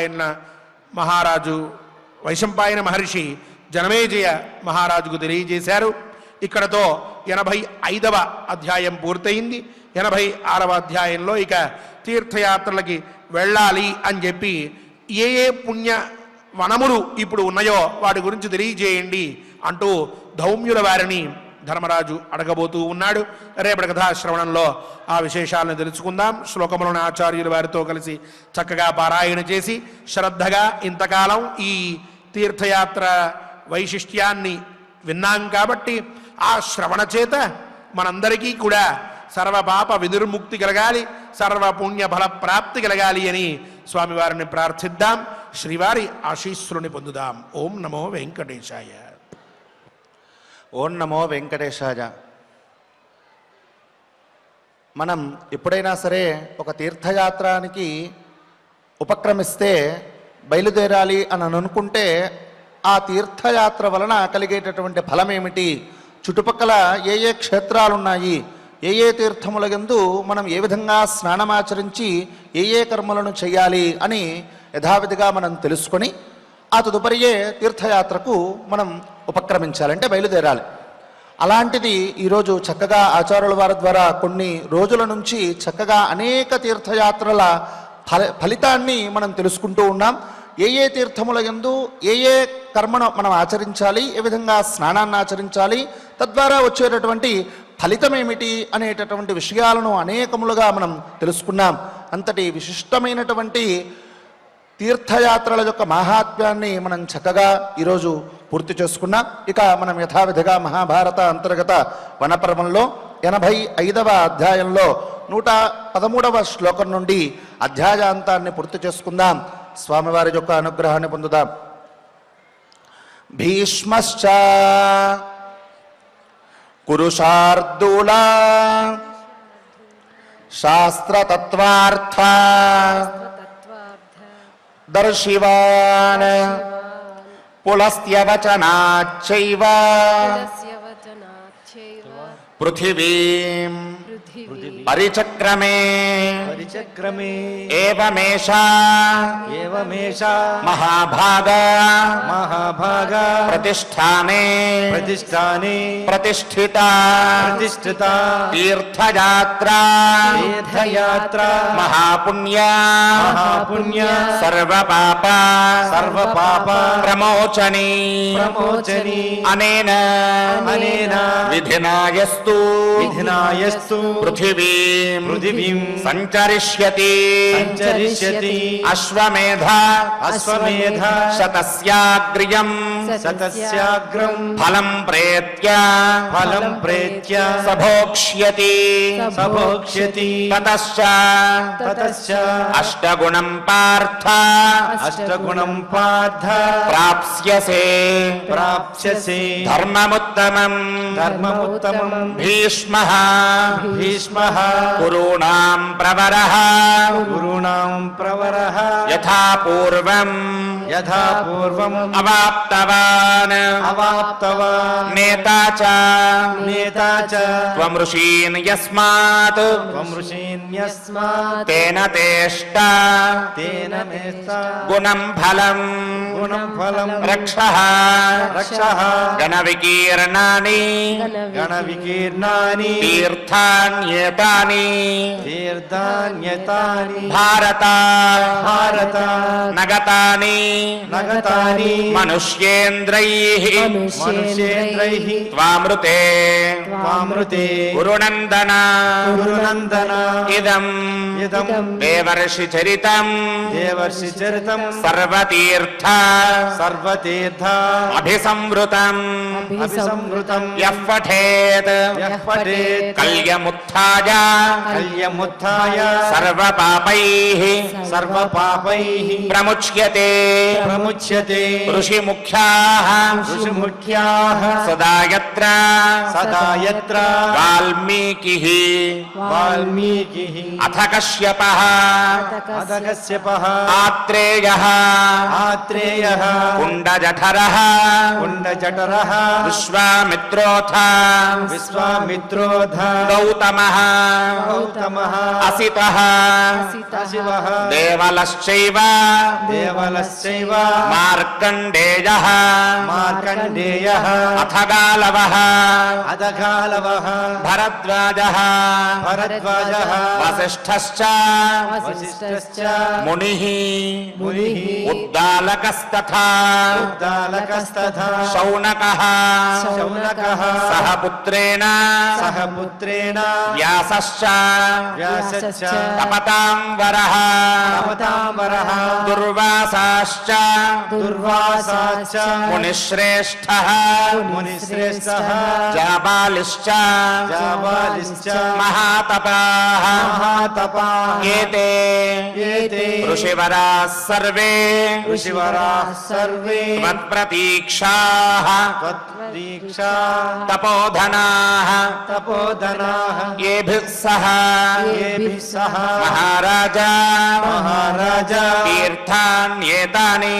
వైశంపాయన మహర్షి జనమేజయ మహారాజుకు తెలియజేశారు. ఇక్కడతో 85వ అధ్యాయం పూర్తయింది. 86వ అధ్యాయంలో ఇక తీర్థయాత్రలకి వెళ్ళాలి అని చెప్పి ఏ ఏ పుణ్య వనములు ఇప్పుడు ఉన్నాయో వాటి గురించి తెలియజేయండి అంటూ ధౌమ్యుల వారిని ధర్మరాజు అడగబోతూ ఉన్నాడు. రేపటి కథాశ్రవణంలో ఆ విశేషాలను తెలుసుకుందాం. శ్లోకములను ఆచార్యుల వారితో కలిసి చక్కగా పారాయణ చేసి శ్రద్ధగా ఇంతకాలం ఈ తీర్థయాత్ర వైశిష్ట్యాన్ని విన్నాం కాబట్టి ఆ శ్రవణ చేత మనందరికీ కూడా సర్వపాప వినిర్ముక్తి కలగాలి, సర్వపుణ్య ఫల ప్రాప్తి కలగాలి అని స్వామివారిని ప్రార్థిద్దాం. శ్రీవారి ఆశీస్సులని పొందుదాం. ఓం నమో వెంకటేశాయ. ఓం నమో వెంకటేశాయ. మనం ఎప్పుడైనా సరే ఒక తీర్థయాత్రానికి ఉపక్రమిస్తే బయలుదేరాలి అని అనుకుంటే ఆ తీర్థయాత్ర వలన కలిగేటటువంటి ఫలం ఏమిటి, చుట్టుపక్కల ఏ ఏ క్షేత్రాలు ఉన్నాయి, ఏ ఏ తీర్థముల యందు మనం ఏ విధంగా స్నానమాచరించి ఏ ఏ కర్మలను చేయాలి అని యథావిధిగా మనం తెలుసుకొని ఆ తదుపరియే తీర్థయాత్రకు మనం ఉపక్రమించాలంటే బయలుదేరాలి. అలాంటిది ఈరోజు చక్కగా ఆచార్యుల వారి ద్వారా కొన్ని రోజుల నుంచి చక్కగా అనేక తీర్థయాత్రల ఫలితాన్ని మనం తెలుసుకుంటూ ఉన్నాం. ఏ ఏ తీర్థముల యందు ఏ ఏ కర్మను మనం ఆచరించాలి, ఏ విధంగా స్నానాన్ని ఆచరించాలి, తద్వారా వచ్చేటటువంటి ఫలితం ఏమిటి అనేటటువంటి విషయాలను అనేకములుగా మనం తెలుసుకున్నాం. అంతటి విశిష్టమైనటువంటి తీర్థయాత్రల యొక్క మహాత్మ్యాన్ని మనం చక్కగా ఈరోజు పూర్తి చేసుకున్నాం. ఇక మనం యథావిధిగా మహాభారత అంతర్గత వనపర్వంలో 85వ అధ్యాయంలో 113వ శ్లోకం నుండి అధ్యాయాంతాన్ని పూర్తి చేసుకుందాం. స్వామివారి యొక్క అనుగ్రహాన్ని పొందుదాం. భీష్మశ్చ కురుశార్దూలా శాస్త్రతత్వార్థ దర్శివాన్ పులస్త్యవచనాచ్చైవ పృథివీం పరిచక్రమే ఏవమేషా మహాభాగా ప్రతిష్ఠానే ప్రతిష్ఠితా తీర్థయాత్రా మహాపుణ్య సర్వపాప ప్రమోచనీ అనేన విధినాయస్తు పృథివీం సంచరిష్యతి అశ్వమేధ శతస్యాగ్ర్యం ఫలం ప్రేత్య సభోక్ష్యతి తతశ్చ అష్టగుణం పార్థ ప్రాప్స్యసే ధర్మముత్తమం భీష్మః కురూణాం ప్రవరః యథా పూర్వం అవాప్తవాన్ నేతా చ త్వం ఋషీన్ యస్మాత్ తేన తేష్ట గుణం ఫలం రక్షః గణ వికీర్ణాని తీర్థాన్యేతాని భారత నగతాని నగతాని మనుష్యేంద్రైః మనుష్యేంద్రైః త్వామృతే త్వామృతే గురునందన గురునందన ఇదం ఇదం దేవర్షి చరితం దేవర్షి చరితం సర్వతీర్థ సర్వతీర్థ అభిసంవృతం అభిసంవృతం యః పఠేత్ యః పఠేత్ కల్యముత్థాయ కల్యముత్థాయ సర్వపాపైః సర్వపాపైః ప్రముచ్యతే ప్రముచ్యతే ఋషిముఖ్యాః ఋషిముఖ్యాః సదా యత్ర సదా యత్ర వాల్మీకిః వాల్మీకిః అథ కశ్యపః అథ కశ్యపః ఆత్రేయః ఆత్రేయః కుండజఠరః కుండజఠరః విశ్వామిత్రోऽథ విశ్వామిత్రోధ గౌతమః గౌతమః అసితః శివః దేవలశ్చైవ దేవలశ్చైవ మార్కండేయః మార్కండేయః అథ గాలవః అధగాలవః భరద్వాజः భరద్వాజः వసిష్ఠశ్చ వసిష్ఠశ్చ మునిః మునిః ఉద్దాలకస్తథా ఉద్దాలకస్తథా శౌనకः శౌనకः సహ పుత్రేణ సహ పుత్రేణ వ్యాసశ్చ వ్యాసశ్చ తపతాం వరః తపతాంబరః దుర్వాసాశ్చ దుర్వాసాశ్చ మునిశ్రేష్ఠः మునిశ్రేష్ఠः జాబాలిశ్చ జాబాలిశ్చ మహాతపాః మహాతపాః ఏతే ఏతే ఋషివరాः సర్వే ఋషివరాः సర్వే త్వత్ప్రతీక్షాः త్వత్ప్రతీక్షా తపోధనాः తపోధనాః ఏభిః సహ ఏభిః సహ మహారాజా మహారాజా తీర్థాన్యేతాని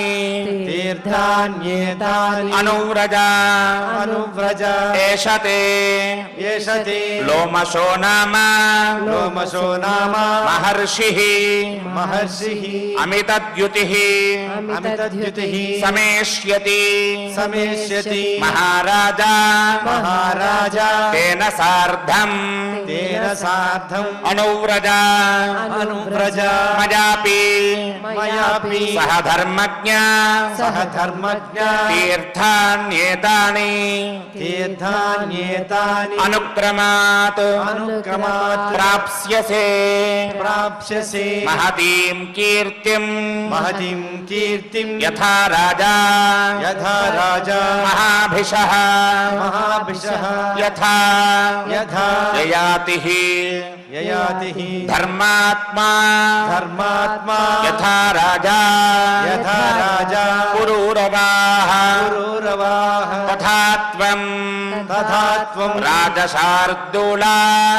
తీర్థాన్యేతాని అనువ్రజ అనువ్రజ ఏషతే ఏషతే లోమశో నామ లోమశో నామ మహర్షిః మహర్షిః అమితద్యుతిః అమితద్యుతిః సమేష్యతి సమేష్యతి మహారాజా మహారాజా తేన సార్ధం తేన సార్ధం అనువ్రజ అనువ్రజ మయాపి మయాపి సహ ధర్మజ్ఞ సహ ధర్మజ్ఞ తీర్థాన్యేతాని తీర్థాన్యేతాని అనుక్రమాత్ అనుక్రమాత్ ప్రాప్స్యసే ప్రాప్స్యసే మహతీం కీర్తిం మహతిం కీర్తిం యథా రాజా యథా రాజా మహాభిషః మహాభిషః యథా యథా యయాతిః యయాతిః ధర్మాత్మా ధర్మాత్మా యథా రాజా యథా రాజా పురూరవాః పురూరవాః తథా త్వం తథా త్వం రాజశార్దూలా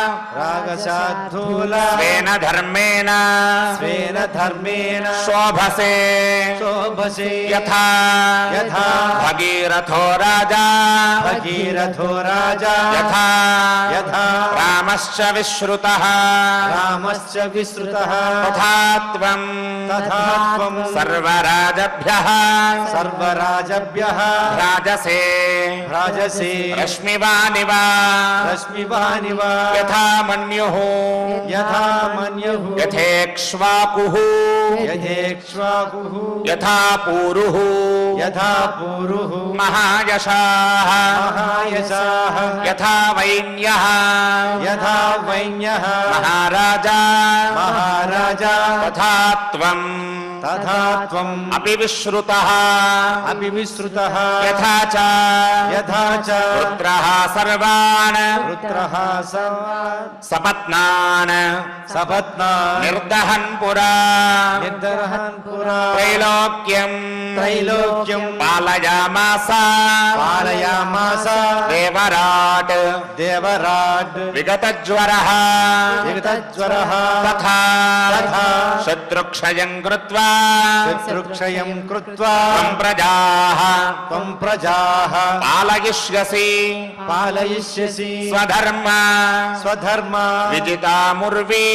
రాగశార్దూల స్వేన ధర్మేణ స్వేన ధర్మేణ శోభసే శోభసే యథా యథా భగీరథో రాజా భగీరథో రాజా యథా యథా రామశ్చ విశ్రుతః రామశ్చ విశ్రుతః తథా త్వం తథా త్వం సర్వరాజభ్యః సర్వరాజభ్యః రాజసే రాజసే రశ్మివానివ రశ్మివానివ యథా మన్యుః యథా మన్యుః యథేక్ష్వాకుః యథేక్ష్వాకుః యథా పూరుః యథా పూరుః మహాయశాః మహాయశాః యథా వైన్యః యథా వైన్యః మహారాజా మహారాజా తథా త్వం తథా త్వం అపి విశ్రుతః అపి విశ్రుతః యథా చ యథా చ పుత్రః సర్వాన్ పుత్రః సపత్నాన్ సపత్నాన్ నిర్దహన్ పురా నిర్దహన్ పురా త్రైలోక్యం త్రైలోక్యం పాలయామాస పాలయామాస దేవరాట్ దేవరాట్ విగతజ్వరః విగతజ్వరః తథా తథా శత్రుక్షయం కృత్వా శత్రుక్షయం కృత్వా త్వం ప్రజాః త్వం ప్రజాః పాలయిష్యసి పాలయిష్యసి స్వధర్మ స్వధర్మ విజితాముర్వీ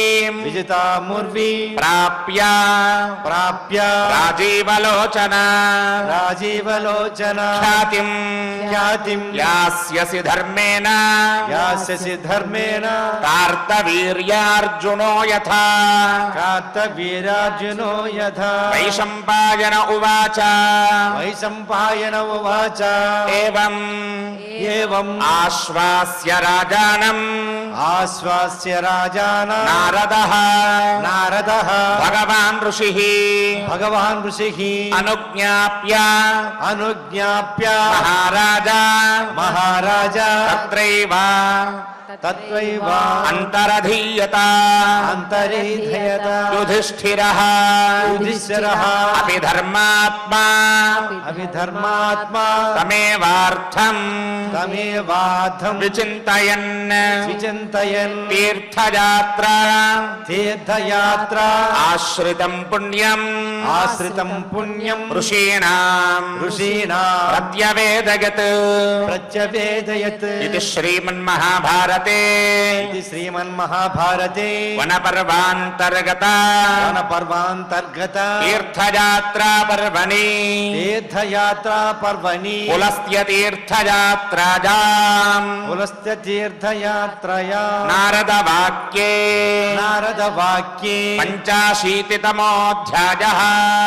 విజితాముర్వి ప్రాప్య ప్రాప్య రాజీవలోచన రాజీవలోచన ఖ్యాతిం ఖ్యాతిం యాస్యసి ధర్మేణ యాస్యసి ధర్మేణ కార్తవీర్యార్జునో యథా కార్తవీర్యార్జునో యథా వైశంపాయన ఉవాచ వైశంపాయన ఉవాచ ఏవం ఏవం ఆశ్వాస్య రాజానం ఆశ్వాస్య రాజానా నారదః నారదః భగవాన్ ఋషిః భగవాన్ ఋషిః అనుజ్ఞాప్య అనుజ్ఞాప్య మహారాజా మహారాజా తత్రైవ తత్వైవ అంతరధీయత అంతరిధయత యుధిష్ఠిరః యుధిష్ఠిరః అపి ధర్మాత్మా అవిధర్మాత్మా తమేవార్థం తమేవాధం విచింతయన్ విచింతయన్ తీర్థయాత్ర తీర్థయాత్ర ఆశ్రితం పుణ్యం ఆశ్రితం పుణ్యం ఋషీణాం ఋషీణాం ప్రత్యవేదయత్ ప్రత్యవేదయత్ ఇది శ్రీమన్మహాభారతే ఇది శ్రీమన్మహాభారతే వనపర్వాంతర్గత వనపర్వాంతర్గత తీర్థయాత్రా పర్వణి తీర్థయాత్రా పర్వణి పులస్త్య తీర్థయాత్రాజాం పులస్త్య తీర్థయాత్రయా నారద వాక్యే నారద వాక్యే పంచాశీతితమోऽధ్యాయః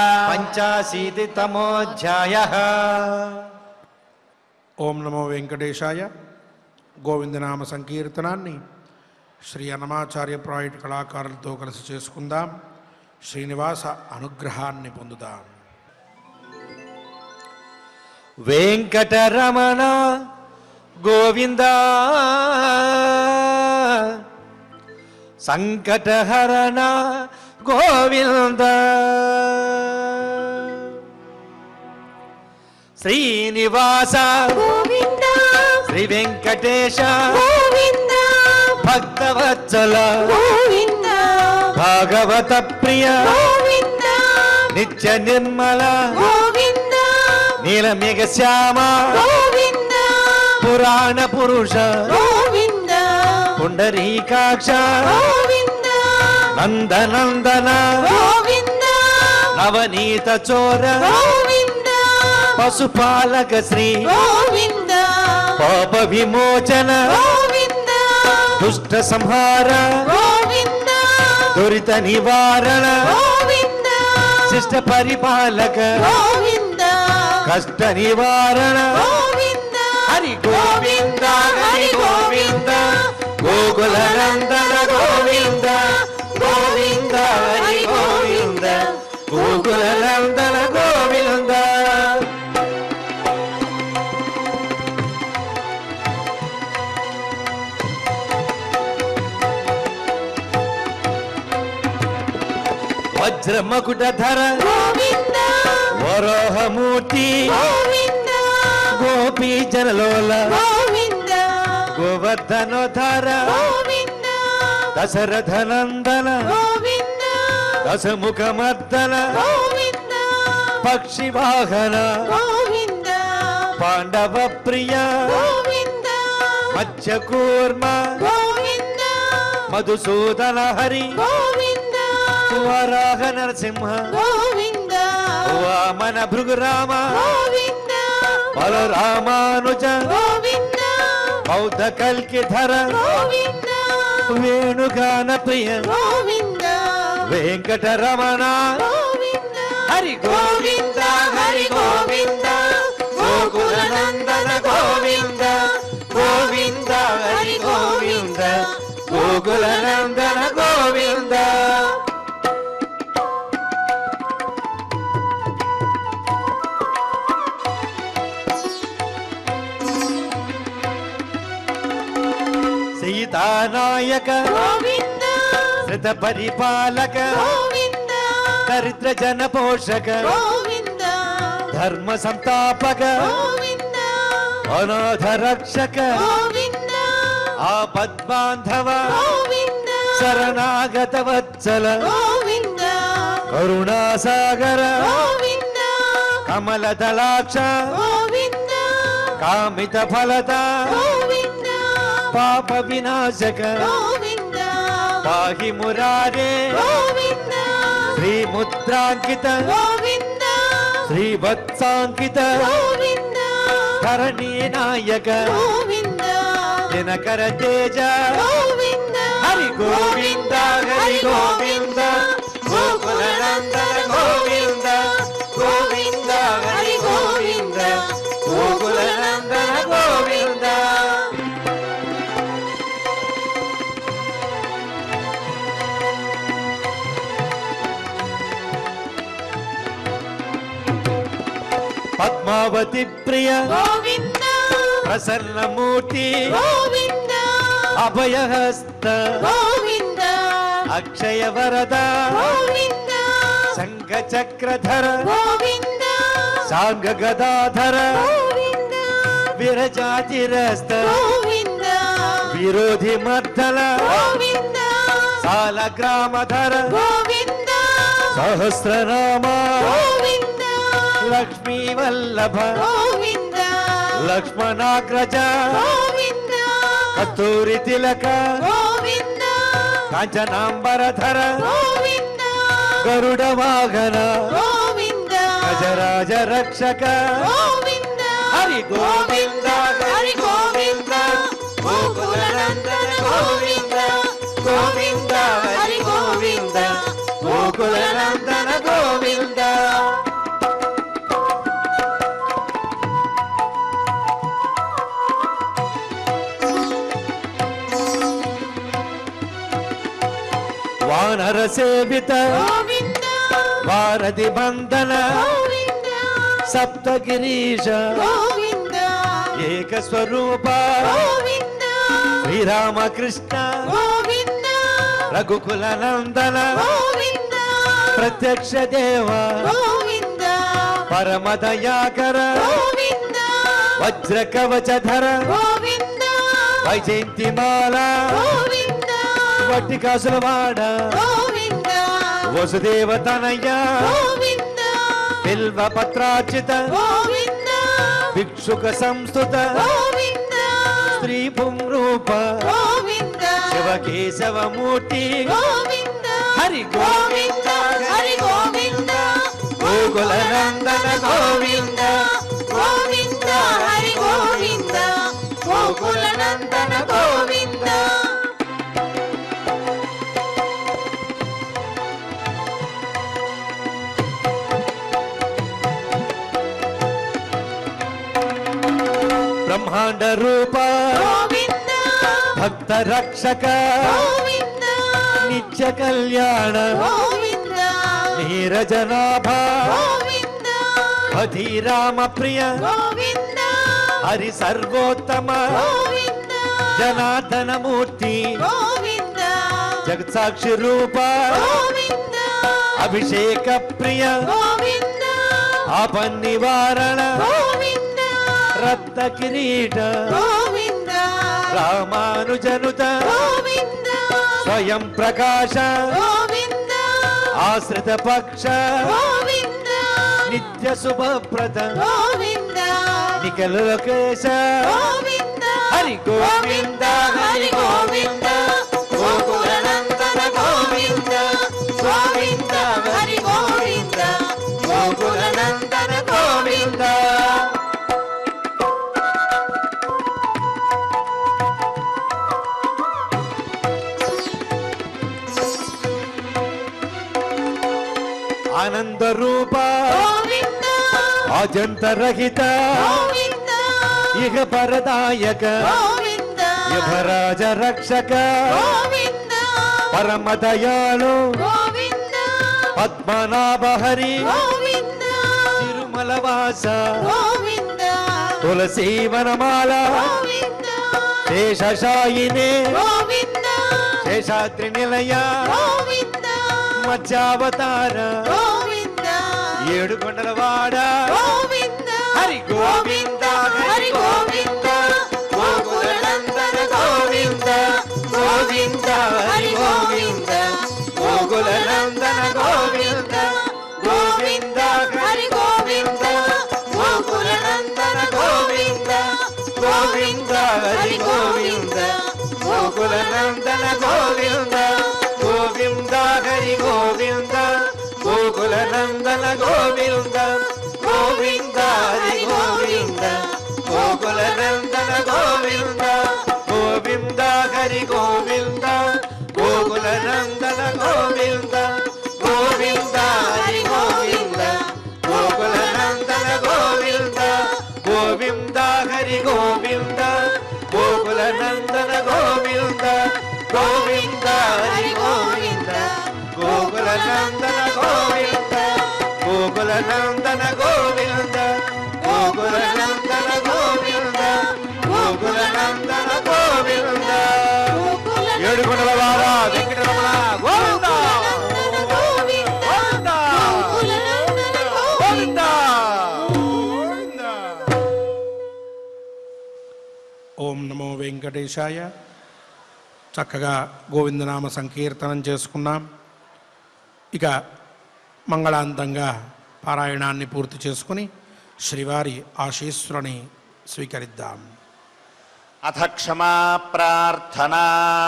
పంచాశీతితమోऽధ్యాయః. ఓం నమో వెంకటేశాయ. గోవిందనామ సంకీర్తనాన్ని శ్రీ అన్నమాచార్య ప్రాజెక్ట్ కళాకారులతో కలిసి చేసుకుందాం. శ్రీనివాస అనుగ్రహాన్ని పొందుదాం. వెంకటరమణ గోవింద సంకటహరణ గోవింద శ్రీనివాస గోవింద శ్రీ వెంకటేశ గోవింద భక్తవత్సల గోవింద భాగవత ప్రియ గోవింద నిత్య నిర్మల గోవింద నీలమేఘ శ్యామ గోవింద పురాణ పురుష గోవింద పుండరీకాక్ష గోవింద నందనందన గోవింద నవనీత చోర గోవింద పశుపాలక శ్రీ గోవింద పాప విమోచన గోవింద దుష్ట సంహార గోవింద దురిత నివారణ గోవింద శిష్ట పరిపాలక గోవింద కష్ట నివారణ గోవింద హరి గోవింద హరి గోవింద గోకుల నందన గోవింద గోవింద హరి గోవింద గోకుల నందన గోవింద. వజ్రమకుటధర గోవింద వరోహమూర్తి గోవింద గోపీ జనలోల గోవింద గోవర్ధనోధర గోవింద దశరథ నందన గోవింద దశముఖమర్దన గోవింద పక్షి వాహన గోవింద పాండవ ప్రియ గోవింద మత్స్యకూర్మ గోవింద మధుసూదన హరి గోవింద వరాహ నరసింహ గోవింద వామన భృగురామ గోవింద బలరామానుజ గోవింద బౌద్ధ కల్కిధర గోవింద వేణుగాన ప్రియ గోవింద వెంకటరమణ గోవింద హరి గోవింద హరి గోవింద గోకుల నందన గోవింద గోవింద హరి గోవింద గోకుల నందన గోవింద. సీతానాయక గోవింద శ్రిత పరిపాలక గోవింద దరిద్ర జన పోషక గోవింద ధర్మ సంతాపక గోవింద అనాథ రక్షక గోవింద ఆపద్బాంధవ గోవింద శరణాగత వత్సల గోవింద కరుణాసాగర గోవింద కమల దళాక్ష గోవింద కామిత ఫలత గోవింద పాప వినాశక గోవింద పాహి మురారే గోవింద శ్రీముద్రాంకిత గోవింద శ్రీవత్సాంకిత గోవింద ధరణీ నాయక గోవింద దినకర తేజ గోవింద హరి గోవింద హరి గోవింద గోకులనందన గోవింద గోవింద హరి గోవింద గోకులనందన గోవింద పద్మావతి ప్రియ గోవింద ప్రసన్నమూర్తి గోవింద అభయహస్త గోవింద అక్షయ వరద గోవింద శంఖ చక్రధర గోవింద సాంగ గదాధర గోవింద విరజాతిరస్త గోవింద విరోధి మర్దల గోవింద సాలగ్రామధర గోవింద సహస్రనామ గోవింద లక్ష్మీ వల్లభ గోవింద లక్ష్మణాగ్రజ గోవింద కస్తూరి తిలక గోవింద కాంచనాంబరధర గోవింద గరుడ వాహన గోవింద గజరాజ రక్షక గోవింద హరి గోవింద హరి గోవింద గోకులనందన గోవింద గోవింద హరి గోవింద గోకులనందన గోవింద వానర సేవిత గోవింద వారధి బంధన గోవింద సప్తగిరీశ గోవింద ఏక స్వరూప గోవింద శ్రీరామకృష్ణ గోవింద రఘుకుల నందన గోవింద ప్రత్యక్ష దేవ గోవింద పరమదయాకర గోవింద వజ్ర కవచధర గోవింద వైజయంతిమాల గోవింద వట్టికాసులవాడ గోవింద వసుదేవ తనయ గోవింద బిల్వ పత్రార్చిత గోవింద భిక్షుక సంస్థుత గోవింద స్త్రీ పుంరూప గోవింద శివకేశవమూర్తి గోవింద హరి గోవింద హరి గోవింద గోకులనందన గోవింద గోవింద హరి గోవింద గోకులనందన గోవింద బ్రహ్మాండ రూప గోవింద భక్త రక్షక గోవింద నిత్య కళ్యాణ గోవింద నీరజనాభ గోవింద అధిరామ ప్రియ గోవింద హరి సర్వోత్తమ గోవింద జనార్దన మూర్తి గోవింద జగత్సాక్షి రూప గోవింద అభిషేక ప్రియ గోవింద ఆపన్నివారణ గోవింద రత్న కిరీట గోవింద రామానుజనుత గోవింద స్వయం ప్రకాశ గోవింద ఆశ్రిత పక్ష గోవింద నిత్య శుభప్రద గోవింద నిఖిల లోకేశ గోవింద హరి గోవింద హరి గోవింద గోకులనందన గోవింద గోవింద హరి గోవింద గోకులనందన గోవింద ఆనంద రూప గోవింద అజంతరహిత గోవింద ఇహ పరదాయక గోవింద యువరాజ రక్షక గోవింద పరమ దయాళు గోవింద పద్మనాభ హరి గోవింద తిరుమల వాస గోవింద తులసీ వనమాల గోవింద శేషశాయినే గోవింద శేషాద్రి నిలయ గోవింద మధ్యావతార గోవింద ఏడు కొండలవాడ గోవింద హరి గోవింద హరి గోవింద గోకులనందన గోవింద గోవింద హరి గోవింద గోకులనందన గోవింద గోవింద హరి గోవింద గోకులనందన గోవింద గోవింద హరి గోవింద గోకులనందన గోవింద గోకులనందన గోవింద గోవింద హరి గోవింద గోకులనందన గోవింద గోవింద హరి గోవింద గోకులనందన గోవింద గోవింద హరి గోవింద గోకులనందన గోవింద గోవింద హరి గోవింద గోకులనందన గోవింద గోవింద హరి గోవింద గోకులనందన గోవింద గోకులనందన గోవింద గోకులనందన గోవింద గోకులనందన గోవింద ఏడుకొండల వాడ వెంకటరమణ గోవింద గోవింద గోవింద. ఓం నమో వెంకటేశాయ. చక్కగా గోవిందనామ సంకీర్తనం చేసుకున్నాం. ఇక మంగళాంతంగా పారాయణాన్ని పూర్తి చేసుకుని శ్రీవారి ఆశీస్సులని స్వీకరిద్దాం. అథ క్షమా ప్రార్థనా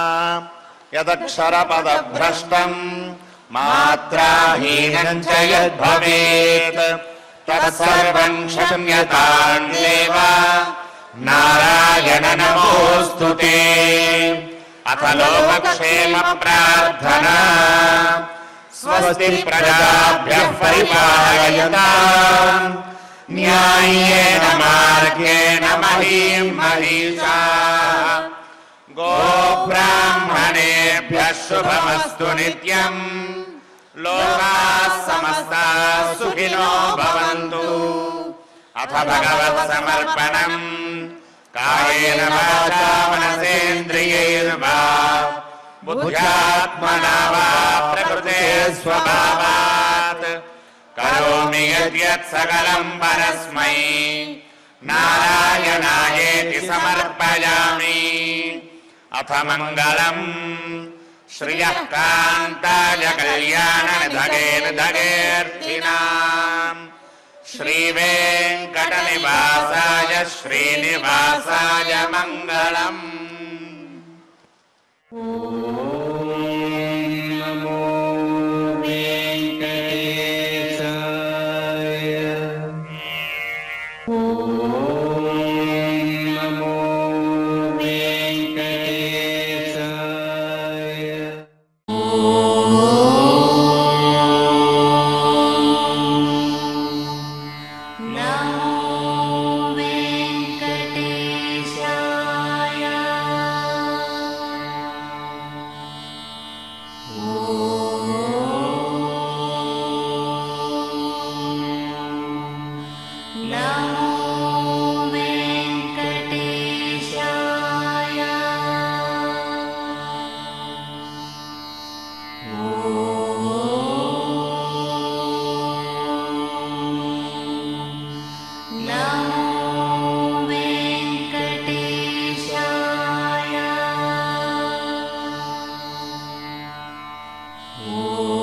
యదక్షరపదభ్రష్టం మాత్రాహీనం చ యద్భవేత్ తత్సర్వం క్షమ్యతాన్నేవ నారాయణ నమోస్తుతే. అథ లోకక్షేమ ప్రార్థనా స్వస్తి ప్రజాభ్యః పరిపాలయంతాం న్యాయేన మార్గేణ మహీం మహిషాః గోబ్రాహ్మణేభ్యः శుభమస్తు నిత్యం లోకాः సమస్తాः సుఖినో భవంతు. అథ భగవత్ సమర్పణం కాయేన వాచా మనసేంద్రియైర్వా బుద్ధ్యాత్మనా వా ప్రకృతే స్వభావాత్ కరోమి యద్యత్ సకలం పరస్మై నారాయణాయేతి సమర్పయామి. అథ మంగళం శ్రియః కాంతాయ కళ్యాణనిధగేర్ధినాం శ్రీవేంకటనివాసాయ శ్రీనివాసాయ మంగళం. Oh